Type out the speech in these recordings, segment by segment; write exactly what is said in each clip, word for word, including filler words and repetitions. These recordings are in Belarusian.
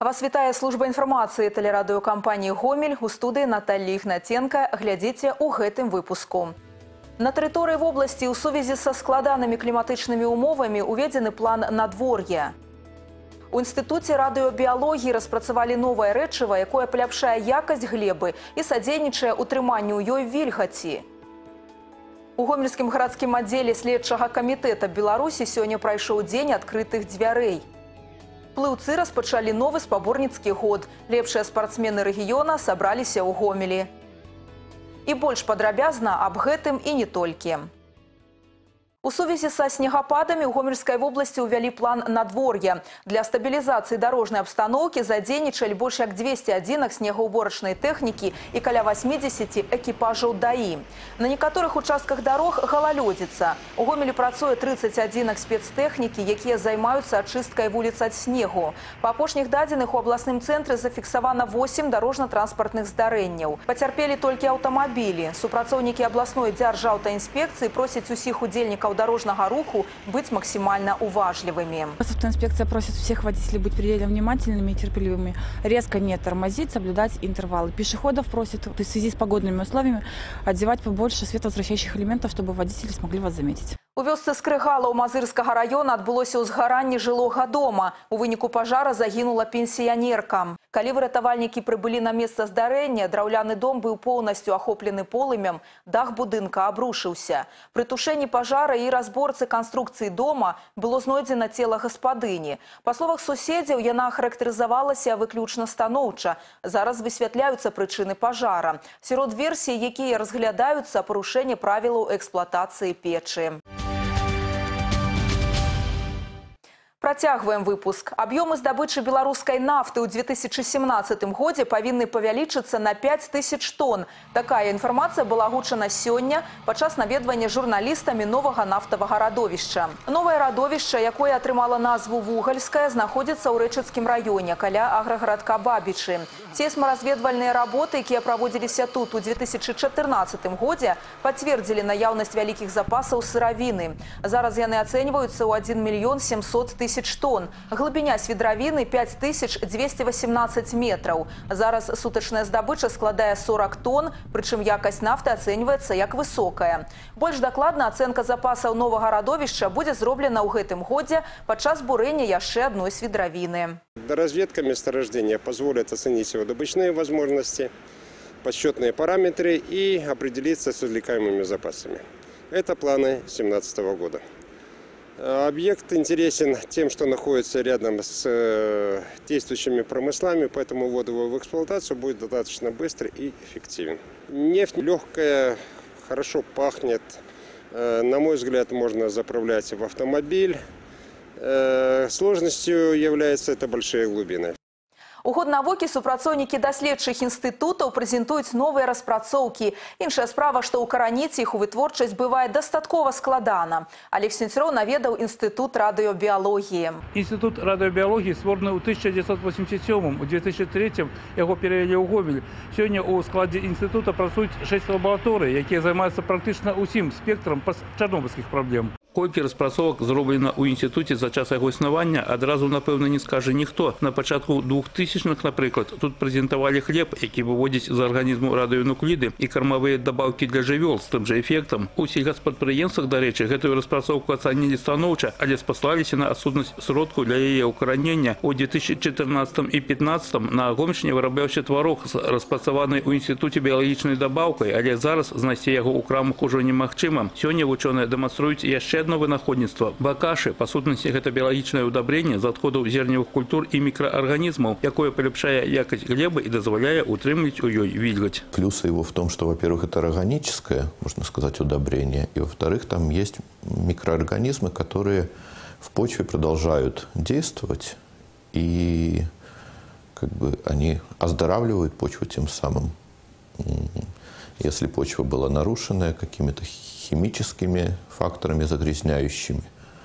Вас вітае служба інфармацыі тэлерадыёкампаніі «Гомель». У студыі Наталья Ігнаценка. Глядзіце ў гэтым выпуску. На тэрыторыі вобласці ў сувязі са складанымі кліматычнымі умовамі уведзены план надвор'я. У інстытуце радыёбіялогіі распрацавалі новае рэчыва, якое паляпшае якасць глебы і садзейнічае утрыманню ёй вільгаці. У гомельскім гарадскім аддзеле следчага камітэта Беларусі сёння прайшоў дзень адкрытых дзвярэй. Плыўцы распачалі новы спаборніцкі год. Лепшыя спартсмены рэгіёна сабраліся ў Гомелі. І больш падрабязна аб гэтым і не толькі. У сувязі са снегападамі ў Гомельскай вобласці ўвялі план надвор'я. Для стабілізацыі дарожнай абстаноўкі задзейнічалі больш як дзвесце адзінак снегаўборачнай тэхнікі і каля васьмідзесяці экіпажаў даі. На некаторых участках дарог галалёдзіца. У Гомелі працуе трыццаць адзінак спецтэхнікі, якія займаюцца ачысткай вуліц ад снегу. Па апошніх дадзеных у абласным цэнтры зафіксавана восем дарожна-транспартных здарэнняў. Пацярпелі толькі аўтамабілі. Супрацоўнікі абласной дзяржаўтаінспекцыі просяць усіх удзельнікаў дорожного руху быть максимально уважливыми. Инспекция просит всех водителей быть предельно внимательными и терпеливыми, резко не тормозить, соблюдать интервалы. Пешеходов просят в связи с погодными условиями одевать побольше световозвращающих элементов, чтобы водители смогли вас заметить. У вёсцы Скрыгала ў Мазырскага района адбылося ўзгаранне жылога дома. У выніку пажара загінула пенсіянерка. Калі выратавальнікі прыбылі на месца здарэння, драўляны дом быў поўнасцю ахоплены полымем, дах будынка абрушыўся. Пры тушэнні пажара і разборцы канструкцыі дома было знойдзена цела гаспадыні. Па словах суседзяў, яна характарызавалася выключна станоўча. Зараз высвятляюцца прычыны пажара. Сярод версій, якія разглядаюцца, парушэнне правілаў эксплуатацыі печы. Працягваем выпуск. Аб'ёмы здабычы беларускай нафты ў две тысячы семнаццатым годзе павінны павялічыцца на пяць тысяч тонн. Такая інфармацыя была агучана сёння падчас наведвання журналістамі новага нафтавага радовішча. Новае радовішча, якое атрымала назву Вугальскае, знаходзіцца ў Рэчыцкім раёне, каля аграгарадка Бабічы. Сейсмаразведвальныя работы, якія праводзіліся тут у две тысячы чатырнаццатым годзе, пацвердзілі наяўнасць вялікіх запасаў сыравіны. Зараз яны ацэньваюцца ў адзін мільён сямсот тысяч тонн. Глыбіня свідравіны пяць тысяч дзвесце васемнаццаць метраў. Зараз сутачная здабыча складае сорок тонн, прычым якасць нафты ацэньваецца як высокая. Больш дакладна ацэнка запасаў новага радовішча будзе зроблена ў гэтым годзе падчас бурэння яшчэ адной свідравіны. Разведка месторождения позволит оценить его добычные возможности, подсчетные параметры и определиться с извлекаемыми запасами. Это планы две тысячи семнадцатого года. Объект интересен тем, что находится рядом с действующими промыслами, поэтому ввод его в эксплуатацию будет достаточно быстро и эффективен. Нефть легкая, хорошо пахнет. На мой взгляд, можно заправлять в автомобиль. Сложностью является это большие глубины. У год навукі супрацоўнікі даследчых інстытутаў прэзентуюць новыя распрацоўкі. Іншая справа, што ўкараніць іх у вытворчасць бывае дастаткова складана. Олег Сенцюроў наведаў інстытут радыёбіялогіі. Інстытут радыёбіялогіі створаны ў тысяча дзевяцьсот восемьдесят сёмым, у две тысячи третьем яго перавялі ў Гомель. Сёння ў складзе інстытута працуюць шэсць лабараторый, якія займаюцца практычна ўсім спектрам чарнобыльскіх праблем. Колькі распрацовак зроблена ў інстытуце за час яго існавання, адразу, напэўна, не скажа ніхто. На пачатку двухтысячных, напрыклад, тут прэзентавалі хлеб, які выводзіць з арганізму радыёнукліды і кармавыя дабаўкі для жывёл з тым жа эфектам. У сельгаспрадпрыемствах, дарэчы, гэтую распрацоўку ацанілі станоўча, але спаслаліся на адсутнасць сродку для яе ўкаранення. У две тысячи чатырнаццатым і пятнаццатым на Гомельшчыне вырабляўся тварог з распрацаванай у інстытуце біялагічнай дабаўкай, але зараз знайсці яго ў крамах ужо немагчыма. Сёння вучоныя дэманструюць яшчэ адно вынаходніцтва. Бакашы, па сутнасці, гэта біялагічнае ўдабрэнне з адходаў зерневых культур і мікраарганізмаў, якое паляпшае якасць глебы и дозволяет утрымліваць у ёй вільгаць. Плюсы его в том, что, во-первых, это органическое, можно сказать, удобрение, и, во-вторых, там есть микроорганизмы, которые в почве продолжают действовать, и как бы они оздоравливают почву тем самым. Если почва была нарушенная какими-то химическими факторами загрязняющими,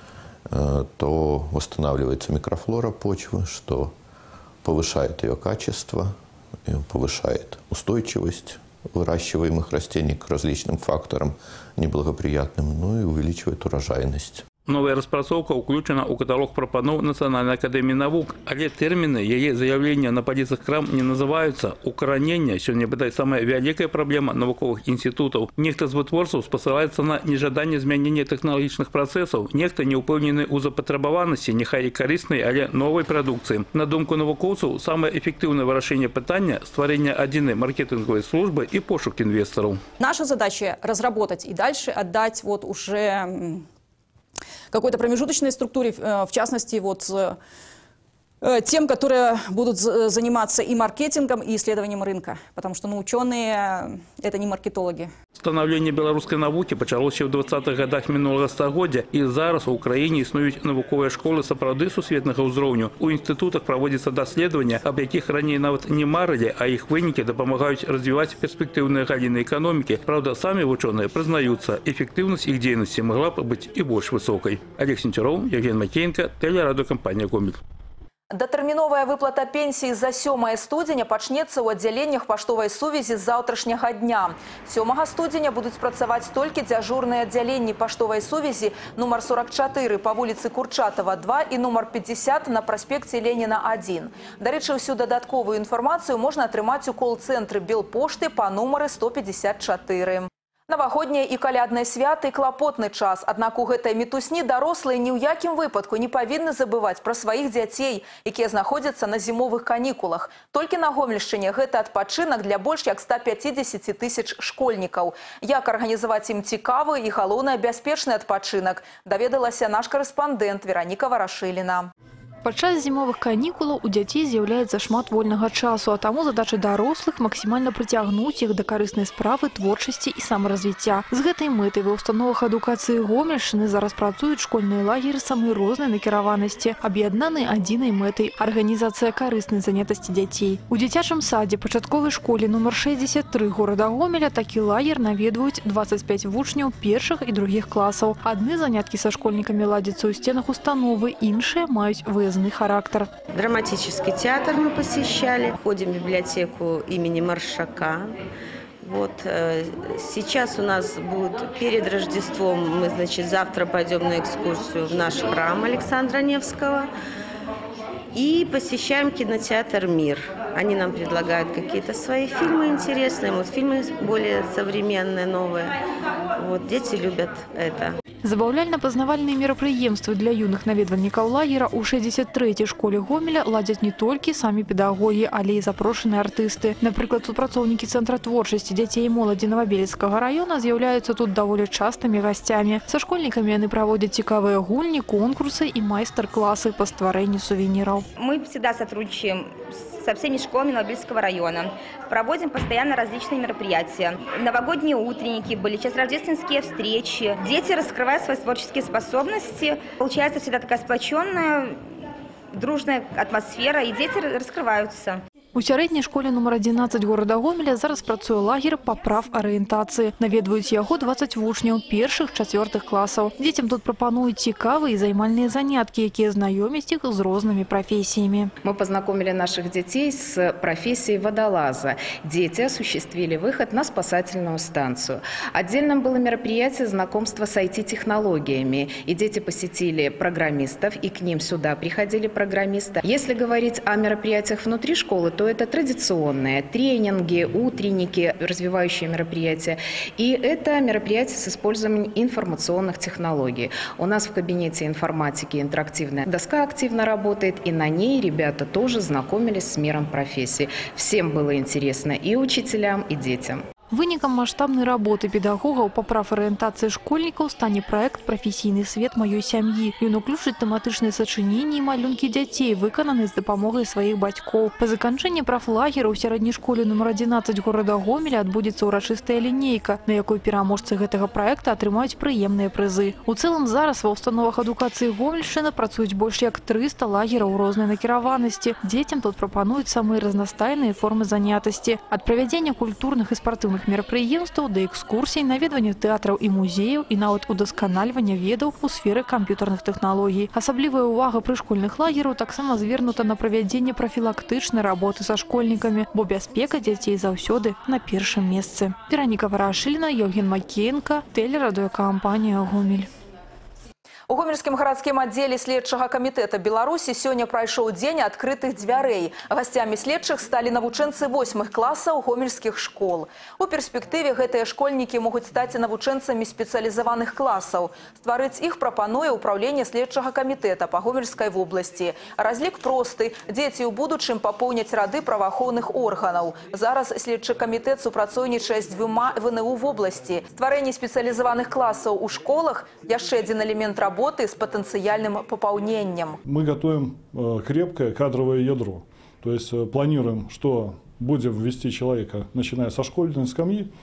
то восстанавливается микрофлора почвы, что повышает ее качество, повышает устойчивость выращиваемых растений к различным факторам неблагоприятным, ну и увеличивает урожайность. Новая распрацоўка ўключена ў каталог прапаноў Нацыянальнай акадэміі навук, але тэрміны яе заяўлення на паліцах крам не называюцца. Укаранення сёння, бадай, самая вялікая праблема навуковых інстытутаў. Нехта з вытворцаў спасылаецца на нежаданне змянення тэхналагічных працэсаў, нехта не ўпэўнены ў запатрабаванасці, няхай і карыснай, але новай прадукцыі. На думку навукоўцаў, самае эффектыўнае вырашэнне пытання – стварэнне адзінай маркетинговой службы и пошук инвесторов. Наша задача разработать и дальше отдать вот уже какой-то промежуточной структуре, в частности, вот тем, которые будут заниматься и маркетингом, и исследованием рынка. Потому что ну, ученые – это не маркетологи. Становление белорусской науки пачалося ў двадцатых годах минулого стагоддзя, і зараз у Украине існуюць навуковыя школы сапраўды сусветнага ўзроўню. У інстытутах праводзяцца даследавання, аб якіх раней нават не марылі, а іх вынікі дапамагаюць развіваць перспектыўныя галіны эканомікі. Правда, самі вучоныя прызнаюцца, эффектыўнасць іх дзейнасці могла б быць і больш высокай. Олег Сенцюроў, Евген Макеенко, телерадиокомпания «Гомель». Датэрміновая выплата пенсіі за сёмае студзеня пачнецца ў аддзяленнях паштовай сувязі з заўтрашняга дня. сёмага студзеня будуць працаваць толькі дзяжурныя аддзяленні паштовай сувязі нумар сорок чатыры па вуліцы Курчатова два і нумар пятьдесят на праспекце Леніна один. Дарэчы, усю дадатковую інфармацыю можна атрымаць у кол-цэнтры Белпошты па нумары сто пятьдесят чатыры. Навагоднія і калядныя святы – клапотны час. Аднак у гэтай мітусні дарослыя ні ў якім выпадку не павінны забываць пра сваіх дзяцей, якія знаходзяцца на зімовых канікулах. Толькі на Гомельшчыне гэта адпачынак для больш як ста пяцідзесяці тысяч школьнікаў. Як арганізаваць ім цікавы і, галоўнае, бяспечны адпачынак, даведалася наш карэспандэнт Вераніка Варашыліна. Падчас зімовых канікулаў у дзяцей з'яўляецца шмат вольнага часу, а таму задача дарослых максімальна прыцягнуць іх да карыснай справы, творчасці і самаразвіцця. З гэтай мэтай ва ўстановах адукацыі Гомельшчыны зараз працуюць школьныя лагеры самай рознай накіраванасці, аб'яднаны адзінай мэтай – арганізацыя карыснай занятасці дзяцей. У дзіцячым садзе пачатковай школе нумар шэсцьдзесят тры горада Гомеля такі лагер наведваюць дваццаць пяць вучняў першых і другіх класаў. Адны заняткі са школьнікамі ладзяцца ў стенах установы, іншыя маюць выезд характер. Драматический театр мы посещали, ходим в библиотеку имени Маршака. Вот. Сейчас у нас будет перед Рождеством, мы, значит, завтра пойдем на экскурсию в наш храм Александра Невского и посещаем кинотеатр «Мир». Они нам предлагают какие-то свои фильмы интересные, мультфильмы более современные, новые. Вот. Дети любят это. Забаўляльна-пазнавальныя мерапрыемствы для юных наведвальнікаў лагера ў шэсцьдзесят трэцяй школе Гомеля ладзяць не толькі самі педагогі, але і запрошаныя артысты. Напрыклад, супрацоўнікі Цэнтра творчасці дзяцей і моладзі Новабелецкага раёна з'яўляюцца тут даволі частымі гасцямі. Са школьнікамі яны праводзяць цікавыя гульні, конкурсы і майстар-класы па стварэнню сувеніраў. Мы всегда сотрудничаем со всеми школами Новобельского района. Проводим постоянно различные мероприятия. Новогодние утренники были, сейчас рождественские встречи. Дети раскрывают свои творческие способности. Получается всегда такая сплоченная, дружная атмосфера, и дети раскрываются. У сярэдняй школе нумар адзінаццаць горада Гомеля зараз працуе лагер па прафарыентацыі. Наведваюць яго дваццаць вучняў першых, чацвёртых класаў. Дзецям тут прапануюць цікавыя і займальныя заняткі, якія знакомят их с разными профессиями. Мы познакомили наших детей с профессией водолаза. Дети осуществили выход на спасательную станцию. Отдельным было мероприятие знакомства с ай ти-технологиями. И дети посетили программистов, и к ним сюда приходили программисты. Если говорить о мероприятиях внутри школы, то это традиционные тренинги, утренники, развивающие мероприятия. И это мероприятие с использованием информационных технологий. У нас в кабинете информатики интерактивная доска активно работает, и на ней ребята тоже знакомились с миром профессий. Всем было интересно, и учителям, и детям. Вынікам маштабнай работы педагогаў па прафарыентацыі школьнікаў стане праект «Прафесійны свет маёй сям'і». Ён уключыць тэматычныя сачыненні і малюнкі дзяцей, выкананыя з дапамогай сваіх бацькоў. Па заканчэнні прафлагера ў сярэдняй школе нумар адзінаццаць горада Гомеля адбудзецца ўрачыстая лінейка, на якой пераможцы гэтага праекта атрымаюць прыемныя прызы. У цэлым зараз ва ўстановах адукацыі Гомельшчыны працуюць больш як трыста лагераў рознай накіраванасці. Дзецям тут прапануюць самыя разнастайныя формы занятасці. Ад правядзення культурных і спартыўных мерапрыемстваў да экскурсій, наведвання тэатраў і музеяў і нават удасканальвання ведаў у сферы камп'ютарных тэхналогій. Асаблівая ўвага пры школьных лагераў таксама звернута на правядзенне прафілактычнай работы са школьнікамі, бо бяспека дзяцей заўсёды на першым месцы. Вераніка Варашыліна, Евген Макеенко, телерадиокомпания «Гомель». У гомельскім гарадскім аддзеле следчага камітэта Беларусі сёння прайшоў дзень адкрытых дзвярэй. Гасцямі следчых сталі навучэнцы восьмых класаў гомельскіх школ. У перспектыве гэтыя школьнікі могуць стаць навучэнцамі спецыялізаваных класаў. Стварыць іх прапануе ўпраўленне следчага камітэта па Гомельскай вобласці. Разлік просты. Дзеці ў будучым папоўняць рады праваахоўных органаў. Зараз следчы камітэт супрацоўнічае з дзвюма вэ эн у вобласці. Стварэнне спецыялізаваных класаў у школах – яшчэ адзін элемент работы с потенциальным пополнением. Мы готовим крепкое кадровое ядро. То есть планируем, что будем ввести человека, начиная со школьной скамьи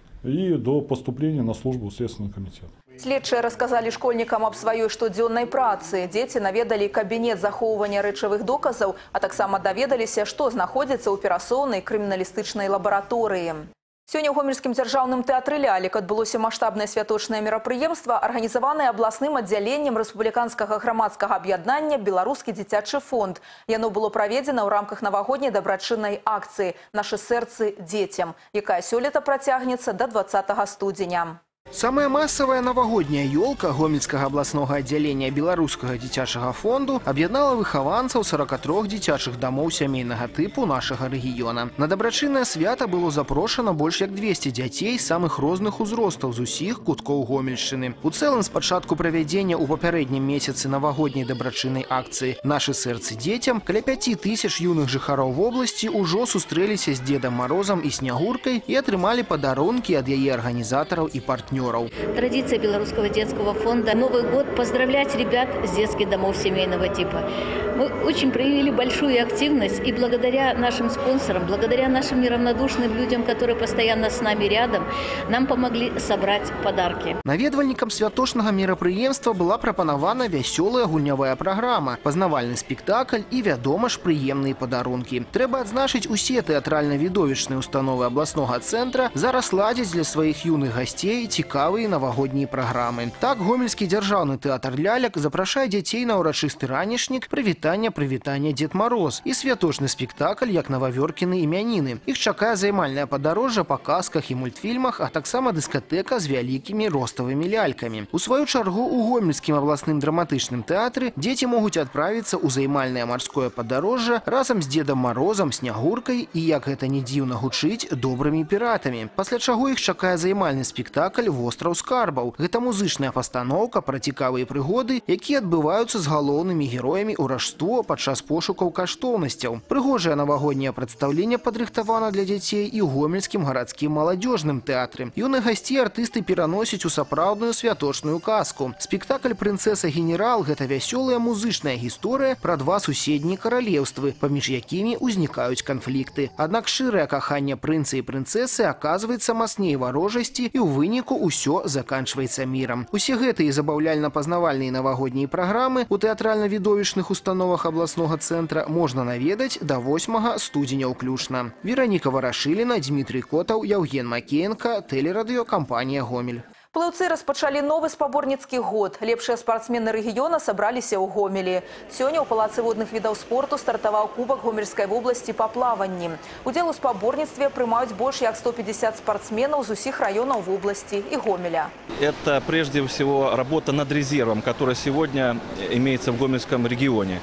и до поступления на службу в Следственный комитет. Следчыя рассказали школьникам об своей штодзённай працы. Дети наведали кабинет захоўвання рэчавых доказаў, а таксама даведаліся, што знаходзіцца ў перасоўнай крыміналістычнай лабараторыі. Сёння ў гомельскім дзяржаўным тэатры лялек адбылося маштабнае святочнае мерапрыемства, арганізаванае абласным аддзяленнем рэспубліканскага грамадскага аб'яднання «Беларускі дзіцячы фонд». Яно было праведзена ў рамках навагодняй дабрачыннай акцыі «Нашы сэрцы дзецям», якая сёлета працягнецца да двадцатага студзеня. Самая массовая новогодняя елка Гомельского областного отделения Белорусского дзіцячага фонду объединала выхованцев сорока трёх дзіцячых домов семейного типу нашего региона. На добрачынное свято было запрошено больше як двести детей самых разных узростов з усіх кутков Гомельщины. У целом с початку проведения у попереднем месяце новогодней добрачынной акции «Наши сердцы детям» каля пяти тысяч юных жыхароў в области уже сустрэліся с Дедом Морозом и Снегуркой и отрымали подарунки от яе организаторов и партнеров. Традиция Белорусского детского фонда Новый год поздравлять ребят с детских домов семейного типа. Мы очень проявили большую активность, и благодаря нашим спонсорам, благодаря нашим неравнодушным людям, которые постоянно с нами рядом, нам помогли собрать подарки. Наведвальникам святочного мерапрыемства была прапанавана вясёлая гульнявая программа, познавальный спектакль и, вядома ж, прыемные подарунки. Трэба адзначыць, усе тэатральна-відовішчныя установы областного центра зараз ладзяць для своих юных гостей цікавыя новогодние программы. Так, Гомельский дзяржаўны тэатр лялек запрашае дзяцей на урачысты ранішнік «Прывітання, прывітання, Дед Мороз» и святочный спектакль «Як Новавёркіны імяніны». Их чакае займальнае падарожжа па казках и мультфильмах, а таксама дыскатэка з вялікімі роставымі лялькамі. У сваю чаргу у Гомельскім абласным драматычным тэатры дзеці могуць адправіцца ў займальнае марское падарожжа разам з Дедом Морозом, Снегуркой и, як гэта не дзіўна гучыць, добрымі піратамі. Пасля чаго іх чакае займальны спектакль «Востраў скарбаў». Гэта музычная пастаноўка пра цікавыя прыгоды, якія адбываюцца з галоўнымі героямі ўражства падчас пошукаў каштоўнасцяў. Прыгожае навагодняе прадстаўленне падрыхтавана для дзяцей і ў Гомельскім гарадскім маладзёжным тэатры. Юных гасцей артысты пераносяць у сапраўдную святочную казку. Спектакль «Прынцэса-генерал» – гэта вясёлая музычная гісторыя пра два суседнія каралеўствы, паміж якімі ўзнікаюць канфлікты. Аднак шчырае каханне прынца і прынцэсы аказваецца мацней варожасці, і ў выніку усё заканчивается миром. Усе гэтыя забаўляльна-пазнавальныя навагоднія праграмы у тэатральна-відовішчных установах областного центра можна наведаць до восьмага студзеня ўключна. Вероніка Варашыліна, Дмітрий Котаў, Яўген Макеенка, тэлерадыёкампанія «Гомель». Плыўцы распачалі новы спаборніцкі год. Лепшыя спартсмены рэгіёна сабраліся ў Гомелі. Сёння ў палацы водных відаў спорту стартаваў Кубак Гомельскай вобласці па плаванні. Удзел у спаборніцтве прымаюць больш як сто пятьдесят спортсменаў з усіх раёнаў вобласці і Гомеля. Это прежде всего работа над резервом, который сегодня имеется в Гомельском регионе.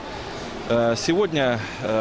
Сегодня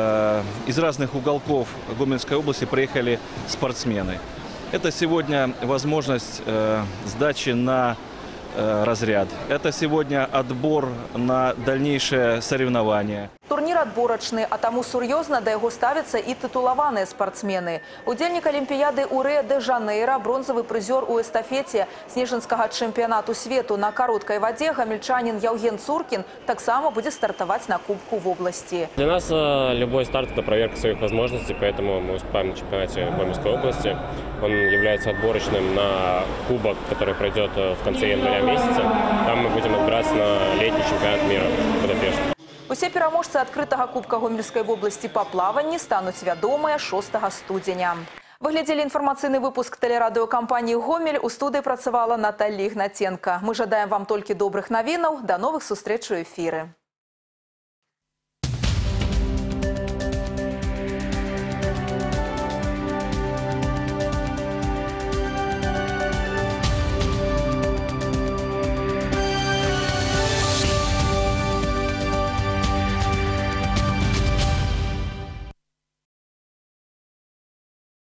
из разных уголков Гомельской области приехали спортсмены. Это сегодня возможность э, сдачи на э, разряд. Это сегодня отбор на дальнейшее соревнование. Турнір адборачны, а таму сур'ёзна да яго ставяцца і тытулаваныя спартсмены. Удзельнік Алімпіяды ў Рыа-дэ-Жанэйра, бронзавы прызёр у эстафеце снежанскага чэмпіянату свету на кароткай вадзе гамельчанін Яўген Цуркін таксама будзе стартаваць на Кубку вобласці. Для нас э, любой старт – это проверка своих возможностей, поэтому мы выступаем на чемпионате Гомельской области. Он является отборочным на кубок, который пройдет в конце января месяца. Там мы будем отбираться на летний чемпионат мира в Будапеште. Усе пераможцы адкрытага Кубка Гомельскай вобласці па плаванні стануць вядомыя шостага студзеня. Вы глядзелі інфармацыйны выпуск тэлерадыёкампаніі «Гомель». У студыі працавала Наталья Ігнаценка. Мы жадаем вам толькі добрых навінаў. Да новых сустрэч у эфіры.